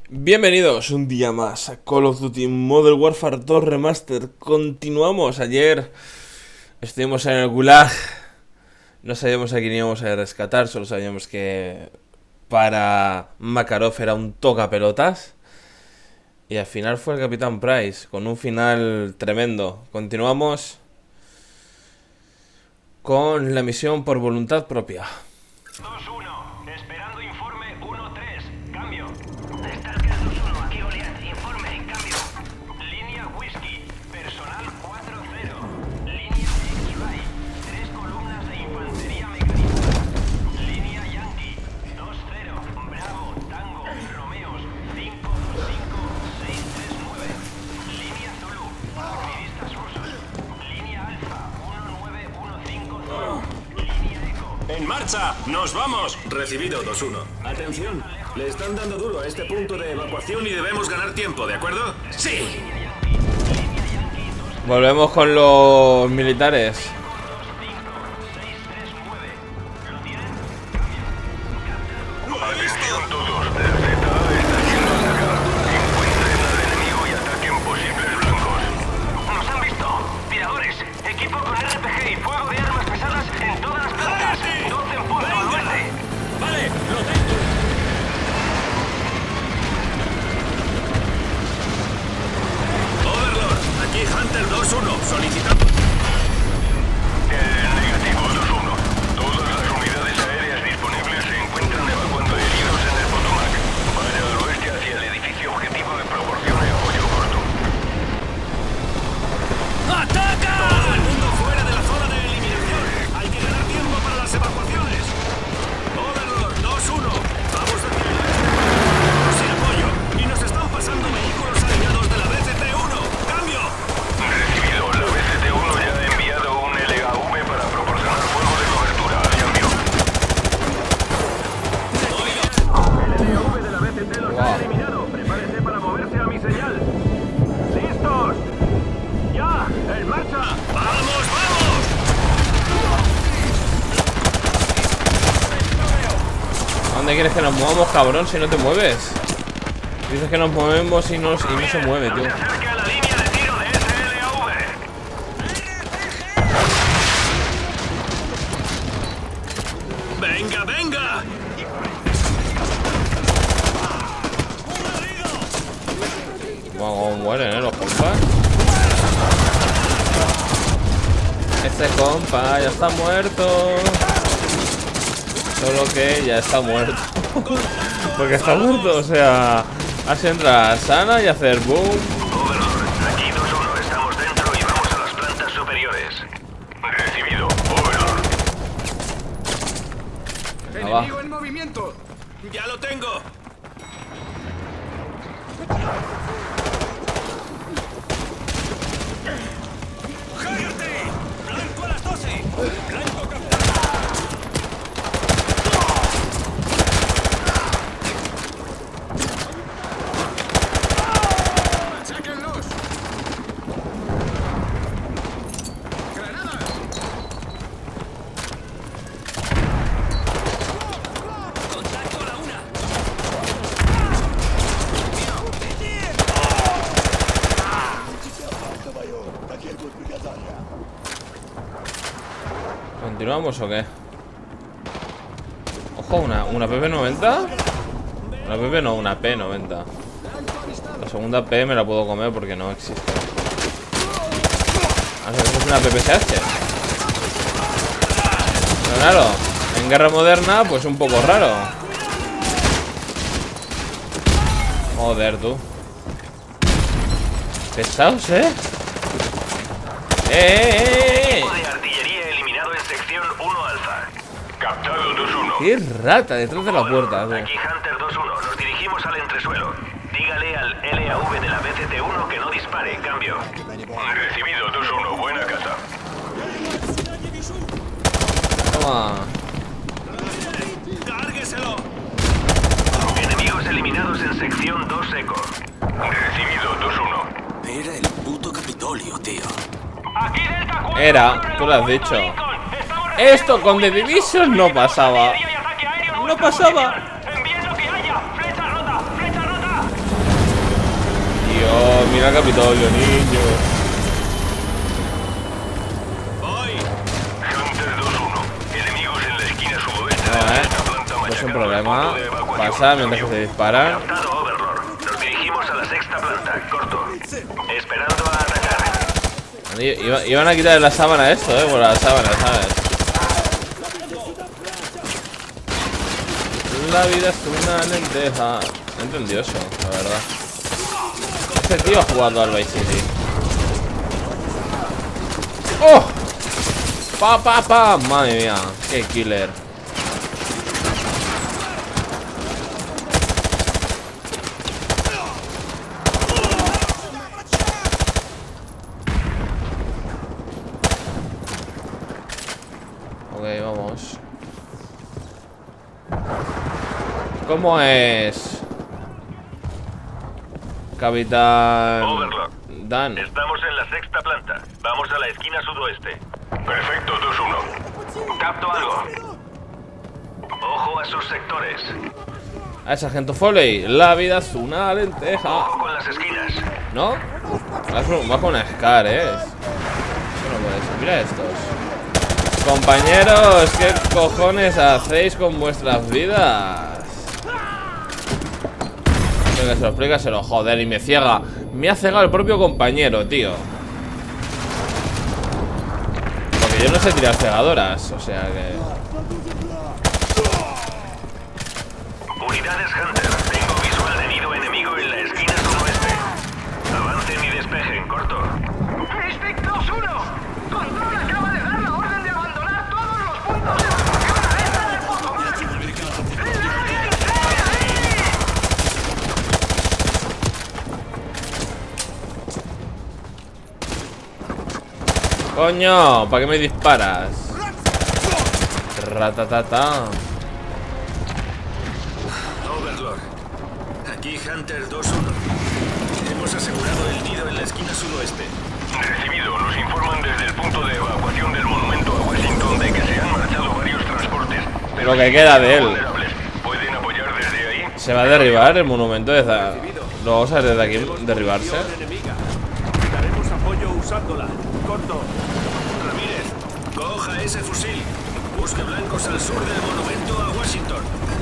Bienvenidos un día más a Call of Duty Modern Warfare 2 Remastered. Continuamos. Ayer estuvimos en el Gulag. No sabíamos a quién íbamos a rescatar. Solo sabíamos que para Makarov era un tocapelotas. Y al final fue el Capitán Price, con un final tremendo. Continuamos con la misión por voluntad propia. 2-1, esperando informe 1-3, cambio. Stalker 2-1, aquí Goliath, informe, cambio. Línea Whisky, personal 4-0. Línea X-Ray, 3 columnas de infantería mecanizada. Línea Yankee, 2-0, Bravo, Tango, Romeos, 5-2-5, 6-3-9. Línea Zulu, activistas rusos. Línea Alfa, 1-9-1-5-0. ¡En marcha! ¡Nos vamos! Recibido 2-1. Atención, le están dando duro a este punto de evacuación y debemos ganar tiempo, ¿de acuerdo? ¡Sí! Volvemos con los militares. Atención todos, la ZA está siendo atacada. Encuentren al enemigo y ataquen posibles blancos. Nos han visto. Tiradores, equipo con RPG y fuego de armas pesadas en todas las plantas. 12 en punto al oeste. ¡Vale! ¡Lo tengo! Overlord, aquí Hunter 2-1, solicitando... Negativo 2-1. Todas las unidades aéreas disponibles se encuentran evacuando heridos en el Potomac. Vaya al oeste hacia el edificio objetivo y proporcione apoyo corto. ¡Ataca! ¡Todo el mundo fuera de la zona de eliminación! ¡Hay que ganar tiempo para las evacuaciones! Overlord 2-1, vamos hacia el oeste. Sin apoyo, y nos están pasando vehículos alineados de la BCT-1. ¡Cambio! Recibido. La BCT-1 ya ha enviado un LAV para proporcionar fuego de cobertura. Cambio. El LAV de la BCT los ha eliminado. Prepárese para moverse a mi señal. ¡Listos! ¡Ya! ¡En marcha! ¡Vamos, vamos! ¿A dónde quieres que nos movamos, cabrón, si no te mueves? Dices que nos movemos y no se mueve, tío. Se acerca a la línea de tiro de ese LAV. ¡Venga, venga! Vamos, mueren, los compas. Este compa ya está muerto. Solo que ya está muerto. Porque está muerto, o sea, así entra sana y hacer boom. Overlord, aquí 2-1. Estamos dentro y vamos a las plantas superiores. Recibido. Overlord. ¡Enemigo en movimiento! ¡Ya lo tengo! ¡Cállate! ¡Blanco a las 12! ¡Blanco capturado! ¡Sáquenlos! ¡Granadas! ¡Contacto a la 1! ¿Continuamos o qué? Ojo, una PP90. Una PP no, una P90. La segunda P me la puedo comer porque no existe. A ver, es una PPSH. Pero claro, en guerra moderna, pues un poco raro. Joder, tú. Pesados, ¿eh? Equipo de artillería eliminado en sección 1 alfa. Captado 2-1. ¡Qué rata detrás de la puerta! Tú. Aquí Hunter 2-1. Nos dirigimos al entresuelo. Dígale al LAV de la BCT-1 que no dispare. Cambio. Recibido 2-1. Buena caza. Toma. ¡Cárgueselo! Enemigos eliminados en sección 2 eco. Recibido 2-1. Era el puto Capitolio, tío. Aquí Delta 4. Era, tú lo has dicho. Esto con The Division no pasaba. No pasaba. Envíen lo que haya. Flecha rota. Flecha rota. mira Capitolio, niño. Voy. Hunter 2-1. Enemigos en la esquina sudoeste No, de esta planta no es un machacando problema. el punto de evacuación. Pasa mientras se disparan. Captado, Overlord. Nos dirigimos a la sexta planta. Corto. Esperando a atacar. Iban a quitar la sábana esto, por la sábana, ¿sabes? La vida es una lenteja. No entendió eso, la verdad. Este tío ha jugado al Vice City. ¡Oh! ¡Pa! Madre mía, qué killer. Ok, vamos. ¿Cómo es? Capitán Overlord. Dan. Estamos en la sexta planta. Vamos a la esquina sudoeste. Perfecto, 2-1. Capto algo. Ojo a sus sectores. Ah, sargento Foley. La vida es una lenteja. Ojo con las esquinas. ¿No? Va con una Scar, Bueno, pues, mira estos. Compañeros, ¿qué cojones hacéis con vuestras vidas? Venga, explícaselo, joder, y me ciega. Me ha cegado el propio compañero, tío. Porque yo no sé tirar cegadoras, o sea que... Unidades Hunter. Tengo visual de nido enemigo en la esquina sudoeste. Avancen y despejen, corto. Mystic 2-1. Control acaba de dar la orden de abandonar todos los puntos de evacuación a esta de Poco. Coño, ¿para qué me disparas? Ratatata. Overlord. Aquí Hunter 2-1. Hemos asegurado el nido en la esquina sudoeste. Recibido. Nos informan desde el punto de evacuación del monumento a Washington de que se han marchado varios transportes. Lo que queda de él. Vulnerables. ¿Pueden apoyar desde ahí? ¿Se va a derribar el monumento? ¿Lo vamos a ver desde aquí derribarse? Enemiga. Daremos apoyo usándola. Corto. Ramírez, coja ese fusil. Busque blancos al sur del monumento a Washington.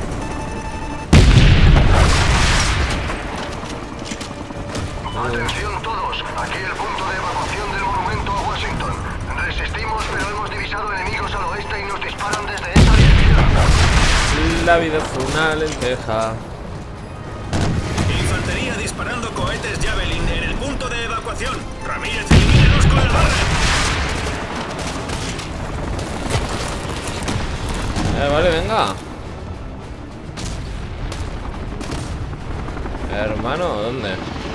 Atención todos. Aquí el punto de evacuación del monumento a Washington. Resistimos, pero hemos divisado enemigos al oeste y nos disparan desde esa dirección. La vida es una lenteja. Infantería disparando cohetes Javelin en el punto de evacuación. Ramírez, elimínalos con la barra. Vale, venga. Hermano, ¿dónde?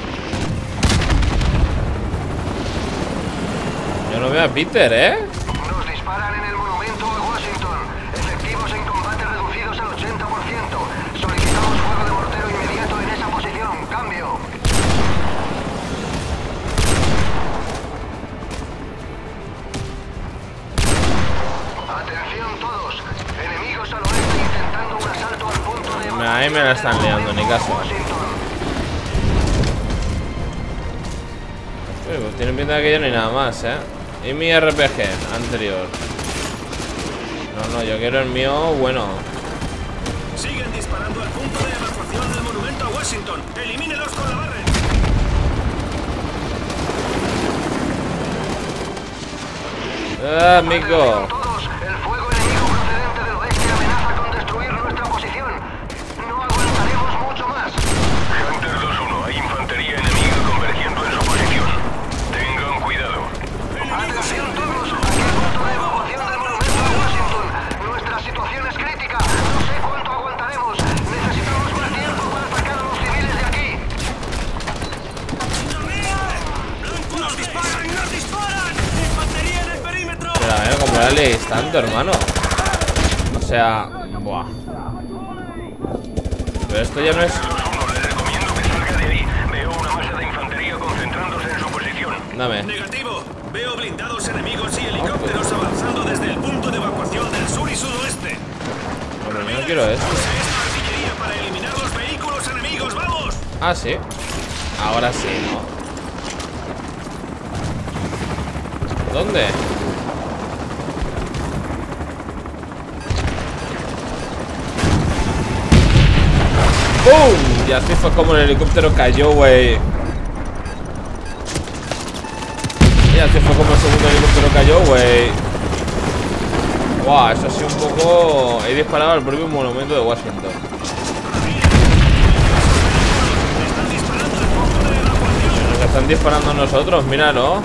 Yo no veo a Peter, Nos disparan en el monumento a Washington. Efectivos en combate reducidos al 80%. Solicitamos fuego de mortero inmediato en esa posición. Cambio. Atención todos. Enemigos al oeste intentando un asalto al punto de evacuación. Ahí me la están liando, ni caso. Washington. Pues tiene pinta de que ya no hay nada más, Y mi RPG anterior. No, yo quiero el mío bueno. Siguen disparando al punto de evacuación del monumento a Washington. Elimínelos con la barra. Amigo. Todos, el fuego enemigo procedente del oeste amenaza con destruir nuestra posición. No aguantaremos mucho más. Hunter 2-1, hay infantería enemiga convergiendo en su posición. Tengan cuidado. Atención todos, aquí el punto de evacuación del monumento a Washington. Nuestra situación es crítica. No sé cuánto aguantaremos. Necesitamos más tiempo para atacar a los civiles de aquí. ¡Nos disparan! ¡Nos disparan! ¡Infantería en el perímetro! Pero como la leéis tanto, hermano. O sea, buah. Pero esto ya no es... 2-1, les recomiendo que salga de ahí. Veo una masa de infantería concentrándose en su posición. Dame. Negativo. Veo blindados enemigos y helicópteros avanzando desde el punto de evacuación del sur y sudoeste. Bueno, yo no quiero esto. Use esta artillería para eliminar los vehículos enemigos. ¡Vamos! Ah, sí. Ahora sí, ¿no? ¿Dónde? ¡Bum! Y así fue como el helicóptero cayó, güey. Y así fue como el segundo helicóptero cayó, güey. Guau, eso ha sido un poco... He disparado al propio monumento de Washington. Nos están disparando a nosotros, míralo.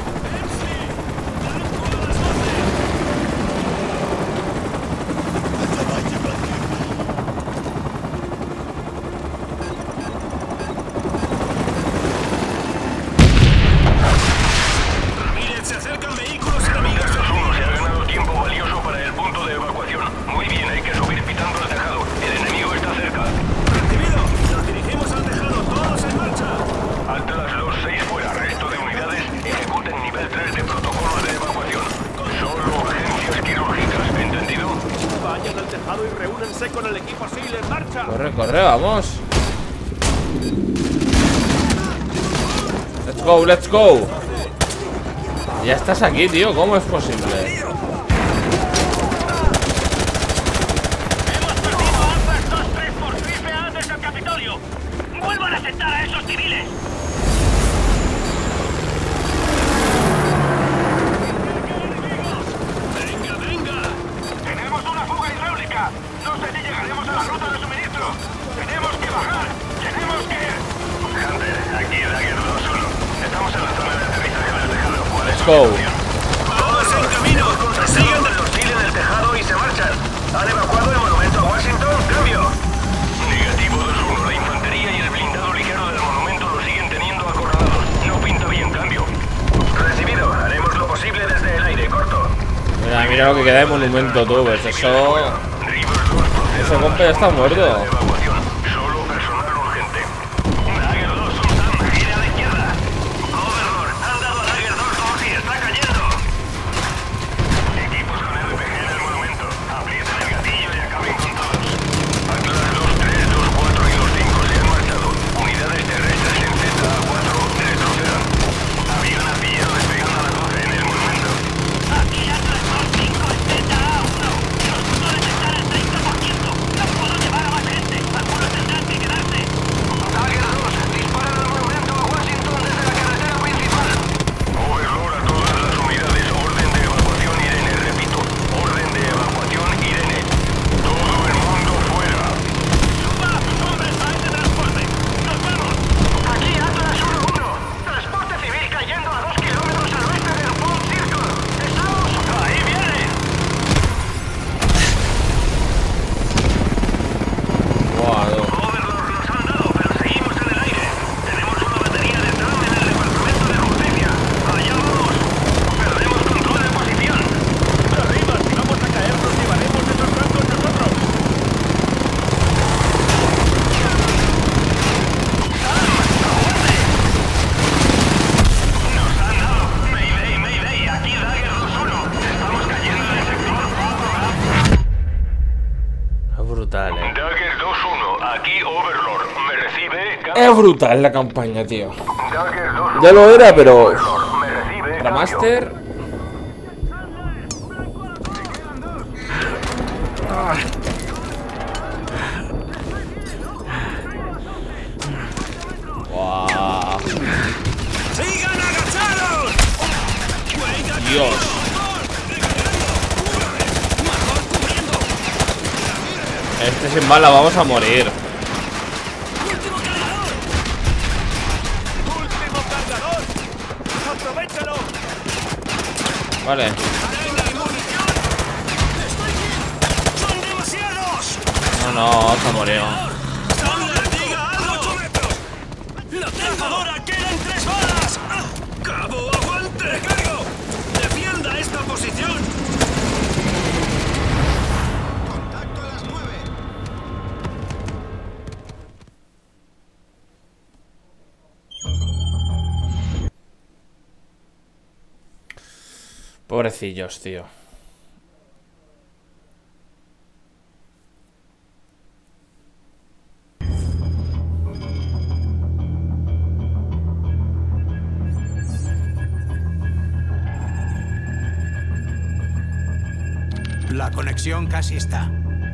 Corre, corre, vamos. Let's go, let's go. Ya estás aquí, tío, ¿cómo es posible? Hemos perdido Alpha 2-3 por triple A desde el Capitolio. ¡Vuelvan a sentar a esos civiles! ¡Venga, venga! ¡Tenemos una fuga hidráulica! ¡No sé si llegaremos a la ruta de suministro! ¡Tenemos que bajar! ¡Tenemos que...! Hunter, aquí Dagger 2-1. Estamos en la zona de aterrizaje del tejado. ¿Cuál es Let's tu go. situación? ¡Todos en camino! Siguen del hostil en el tejado y se marchan. ¿Han evacuado el monumento a Washington? ¡Cambio! Negativo 2-1. La infantería y el blindado ligero del monumento lo siguen teniendo acorralados. No pinta bien, cambio. Recibido. Haremos lo posible desde el aire. Corto. Mira, mira lo que queda de monumento, tú. Pues eso... Ese compa ya está muerto. Evacuación. Solo personal urgente. Dagger 2, Sultan, gira a la izquierda. Overlord, han dado a Dagger 2 como si está cayendo. Equipos con RPG en el monumento. Aprieten el gatillo y acaben con todos. Atlas 2-3, 2-4 y 2-5 se han marchado. Unidades terrestres en Z-4 retrocedan. Avión artillero despegando a las 12 en el monumento. Aquí Atlas 2-5 en Z-A1. Los motores están al 30%. No puedo llevar a más gente. Algunos tendrán que quedarse. Dagger 2, disparan al monumento a Washington desde la carretera principal. Overlord a todas las unidades. Orden de evacuación Irene. Repito, orden de evacuación Irene. Todo el mundo fuera. ¡Suban a sus hombres a este transporte! ¡Nos vamos! Aquí Atlas 1-1. Transporte civil cayendo a 2 kilómetros al oeste del Pond Circle. ¡Estamos! ¡Ahí viene! Guau, Overlord nos han dado, pero seguimos en el aire. Tenemos una batería de tram en el departamento de justicia. Allá vamos. Perdemos control de posición. Arriba, si vamos a caer, nos llevaremos esos blancos nosotros. Nos han dado. Mayday, Mayday. Aquí Dagger 2-1. Estamos cayendo en el sector 4A. es brutal, Dagger 2-1. Aquí Overlord. ¿Me recibe? Es brutal la campaña, tío. Dagger 2-1. Ya lo era, pero... Overlord. ¿Me recibe? Remaster... Guau. ¡Sigan agachados! Dios. Este sin bala, vamos a morir. ¡Último cargador! ¡Último cargador! ¡Aprovechalo! Vale. ¡Arena y munición! ¡Estoy bien! ¡Son demasiados! No, vamos a morir. ¡Standard, diga algo! ¡8 metros! ¡La lanzadora quedan 3 balas! ¡Ah! ¡Cabo, aguante! ¡Recargo! ¡Defienda esta posición! ¡Contacto a las 9! Pobrecillos, tío. La conexión casi está.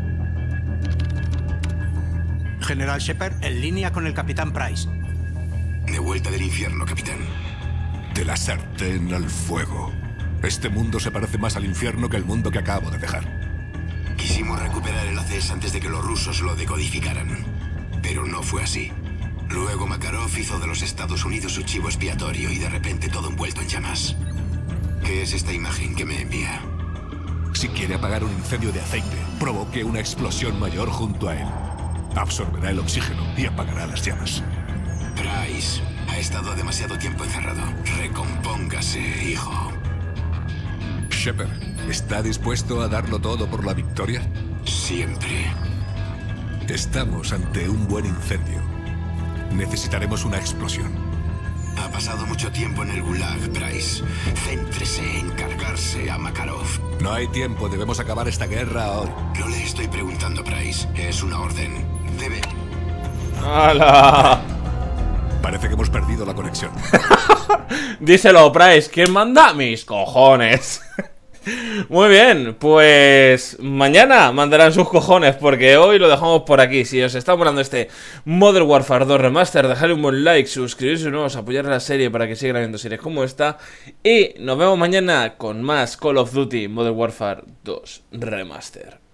General Shepard, en línea con el Capitán Price. De vuelta del infierno, capitán. De la sartén al fuego. Este mundo se parece más al infierno que el mundo que acabo de dejar. Quisimos recuperar el ACES antes de que los rusos lo decodificaran. Pero no fue así. Luego Makarov hizo de los Estados Unidos su chivo expiatorio y de repente todo envuelto en llamas. ¿Qué es esta imagen que me envía? Si quiere apagar un incendio de aceite, provoque una explosión mayor junto a él. Absorberá el oxígeno y apagará las llamas. Price ha estado demasiado tiempo encerrado. Recompóngase, hijo. Shepard, ¿está dispuesto a darlo todo por la victoria? Siempre. Estamos ante un buen incendio. Necesitaremos una explosión. Ha pasado mucho tiempo en el Gulag, Price. Céntrese en cargarse a Makarov. No hay tiempo, debemos acabar esta guerra hoy. No le estoy preguntando, Price. Es una orden. Debe... ¡Hala! Parece que hemos perdido la conexión. Díselo, Price. ¿Quién manda? Mis cojones. Muy bien, pues mañana mandarán sus cojones, porque hoy lo dejamos por aquí. Si os está molando este Modern Warfare 2 Remaster, dejadle un buen like, suscribiros si no, apoyar a la serie para que sigan habiendo series como esta. Y nos vemos mañana con más Call of Duty Modern Warfare 2 Remaster.